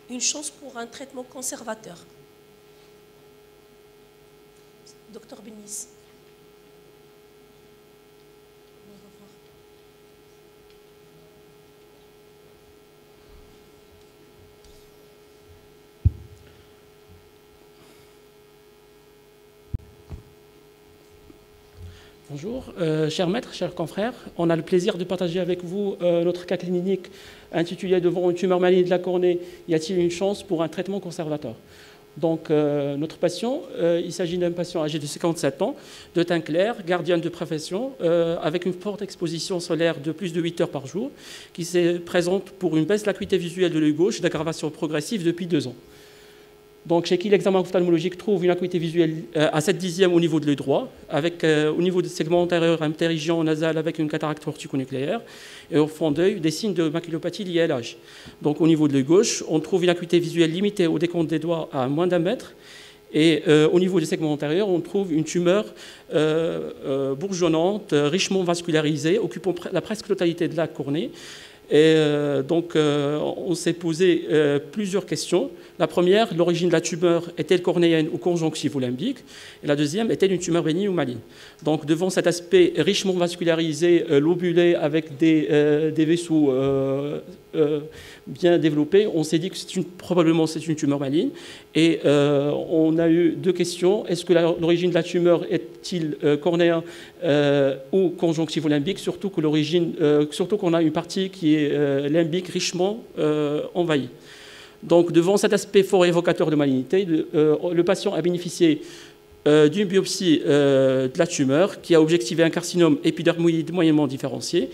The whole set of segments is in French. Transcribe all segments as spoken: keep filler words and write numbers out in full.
une chance pour un traitement conservateur. Docteur Bénis. Bonjour, euh, chers maîtres, chers confrères. On a le plaisir de partager avec vous euh, notre cas clinique intitulé « Devant une tumeur maligne de la cornée, y a-t-il une chance pour un traitement conservateur ?» Donc, euh, notre patient, euh, il s'agit d'un patient âgé de cinquante-sept ans, de teint clair, gardien de profession, euh, avec une forte exposition solaire de plus de huit heures par jour, qui se présente pour une baisse de l'acuité visuelle de l'œil gauche, d'aggravation progressive depuis deux ans. Donc, chez qui l'examen ophtalmologique trouve une acuité visuelle euh, à sept dixièmes au niveau de l'œil droit, avec euh, au niveau des segments antérieurs interrégion nasale avec une cataracte corticonucléaire, et au fond d'œil, des signes de maculopathie liés à l'âge. Donc, au niveau de l'œil gauche, on trouve une acuité visuelle limitée au décompte des doigts à moins d'un mètre, et euh, au niveau des segments antérieurs, on trouve une tumeur euh, euh, bourgeonnante, richement vascularisée, occupant la presque totalité de la cornée. Et euh, donc, euh, on s'est posé euh, plusieurs questions. La première, l'origine de la tumeur est-elle cornéenne ou conjonctivo-limbique? Et la deuxième, est-elle une tumeur bénigne ou maligne? Donc, devant cet aspect richement vascularisé, euh, lobulé, avec des, euh, des vaisseaux euh, euh, bien développés, on s'est dit que c'est une, probablement c'est une tumeur maligne. Et euh, on a eu deux questions. Est-ce que l'origine de la tumeur est-il euh, cornéen euh, ou conjonctivo-limbique? Surtout que l'origine, euh, surtout qu'on a une partie qui est euh, limbique richement euh, envahie. Donc, devant cet aspect fort évocateur de malignité, le, euh, le patient a bénéficié euh, d'une biopsie euh, de la tumeur qui a objectivé un carcinome épidermoïde moyennement différencié.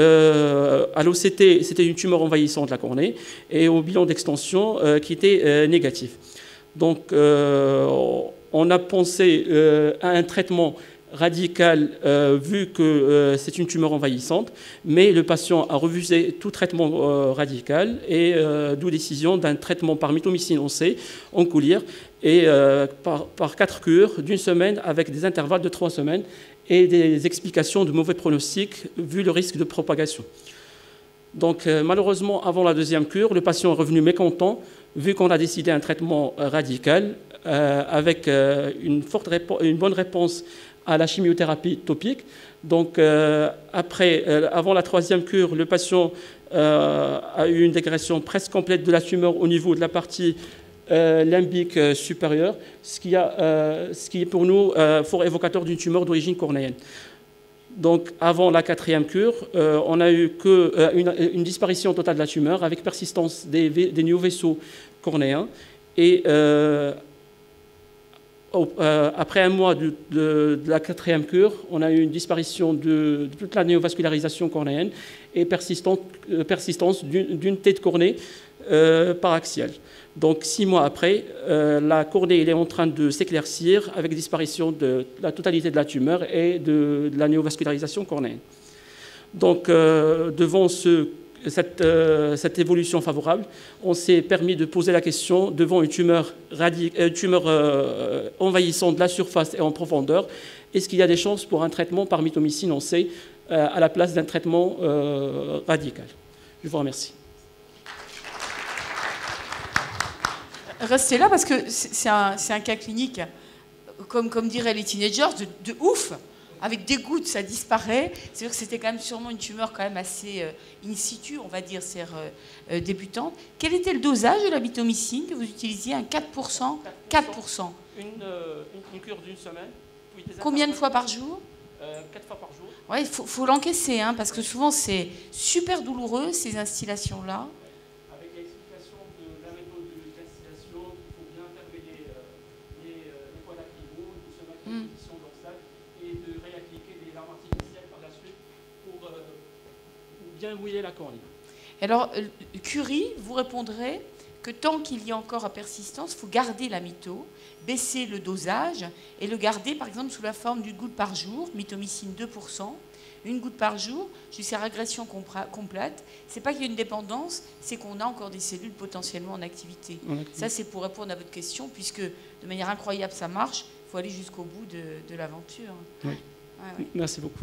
Euh, à l'O C T, c'était une tumeur envahissante de la cornée et au bilan d'extension euh, qui était euh, négatif. Donc, euh, on a pensé euh, à un traitement radical, euh, vu que euh, c'est une tumeur envahissante, mais le patient a refusé tout traitement euh, radical, et euh, d'où décision d'un traitement par mitomycine oncée en collyre, et euh, par, par quatre cures d'une semaine avec des intervalles de trois semaines et des explications de mauvais pronostic vu le risque de propagation. Donc euh, malheureusement, avant la deuxième cure, le patient est revenu mécontent, vu qu'on a décidé un traitement euh, radical euh, avec euh, une, forte une bonne réponse à la chimiothérapie topique. Donc, euh, après, euh, avant la troisième cure, le patient euh, a eu une dégradation presque complète de la tumeur au niveau de la partie euh, limbique euh, supérieure, ce qui, a, euh, ce qui est pour nous euh, fort évocateur d'une tumeur d'origine cornéenne. Donc, avant la quatrième cure, euh, on a eu que, euh, une, une disparition totale de la tumeur avec persistance des, des nouveaux vaisseaux cornéens. Et euh, après un mois de, de, de la quatrième cure, on a eu une disparition de, de toute la néovascularisation cornéenne et persistance, euh, persistance d'une tête cornée euh, paraxiale. Donc, six mois après, euh, la cornée elle est en train de s'éclaircir avec disparition de la totalité de la tumeur et de, de la néovascularisation cornéenne. Donc, euh, devant ce Cette, euh, cette évolution favorable, on s'est permis de poser la question devant une tumeur, une tumeur euh, envahissante de la surface et en profondeur, est-ce qu'il y a des chances pour un traitement par mitomycine oncée euh, à la place d'un traitement euh, radical? Je vous remercie. Restez là parce que c'est un, un cas clinique, comme, comme diraient les teenagers, de, de ouf. Avec des gouttes, ça disparaît. C'est-à-dire que c'était quand même sûrement une tumeur quand même assez euh, in situ, on va dire, c'est-à-dire euh, euh, débutante. Quel était le dosage de la mitomycine que vous utilisiez? Un quatre pour cent? quatre pour cent. Une, euh, une, une cure d'une semaine. Puis des Combien de fois par jour? euh, Quatre fois par jour. Ouais, il faut, faut l'encaisser, hein, parce que souvent c'est super douloureux, ces instillations-là. Avec l'explication de la méthode d'instillation, il faut bien fermer les, les, les poils à pivot, de se mettre en position dorsale et de réappliquer les larmes artificielles par la suite pour euh, bien mouiller la cornée. Alors, Curie, vous répondrez que tant qu'il y a encore à persistance, il faut garder la mito, baisser le dosage et le garder par exemple sous la forme d'une goutte par jour, mitomycine deux pour cent, une goutte par jour jusqu'à régression complète. Ce n'est pas qu'il y a une dépendance, c'est qu'on a encore des cellules potentiellement en activité. Mmh. Ça, c'est pour répondre à votre question, puisque de manière incroyable ça marche, il faut aller jusqu'au bout de, de l'aventure. Oui. Ouais, ouais. Merci beaucoup.